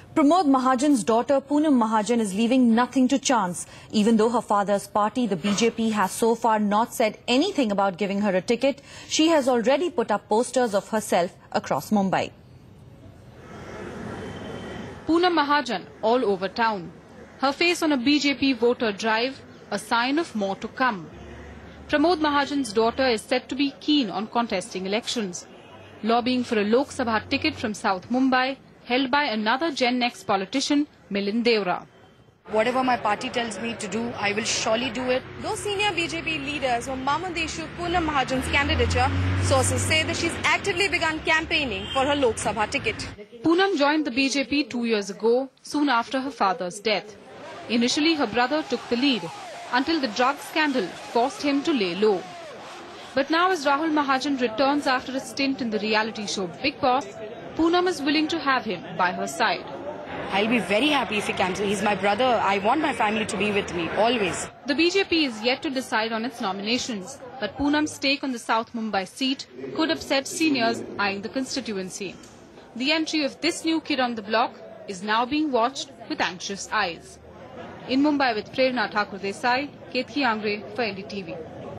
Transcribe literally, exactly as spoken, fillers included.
Pramod Mahajan's daughter Poonam Mahajan is leaving nothing to chance. Even though her father's party, the B J P, has so far not said anything about giving her a ticket, she has already put up posters of herself across Mumbai. Poonam Mahajan all over town. Her face on a B J P voter drive, a sign of more to come. Pramod Mahajan's daughter is said to be keen on contesting elections, lobbying for a Lok Sabha ticket from South Mumbai, held by another Gen X politician, Milind Deora. Whatever my party tells me to do, I will surely do it. Though senior B J P leaders were mum on the issue of Poonam Mahajan's candidature, sources say that she's actively begun campaigning for her Lok Sabha ticket. Poonam joined the B J P two years ago, soon after her father's death. Initially, her brother took the lead, until the drug scandal forced him to lay low. But now, as Rahul Mahajan returns after a stint in the reality show Big Boss, Poonam is willing to have him by her side. I'll be very happy if he comes. He's my brother. I want my family to be with me, always. The B J P is yet to decide on its nominations, but Poonam's stake on the South Mumbai seat could upset seniors eyeing the constituency. The entry of this new kid on the block is now being watched with anxious eyes. In Mumbai with Prerna Thakur Desai, Ketki Angre for N D T V.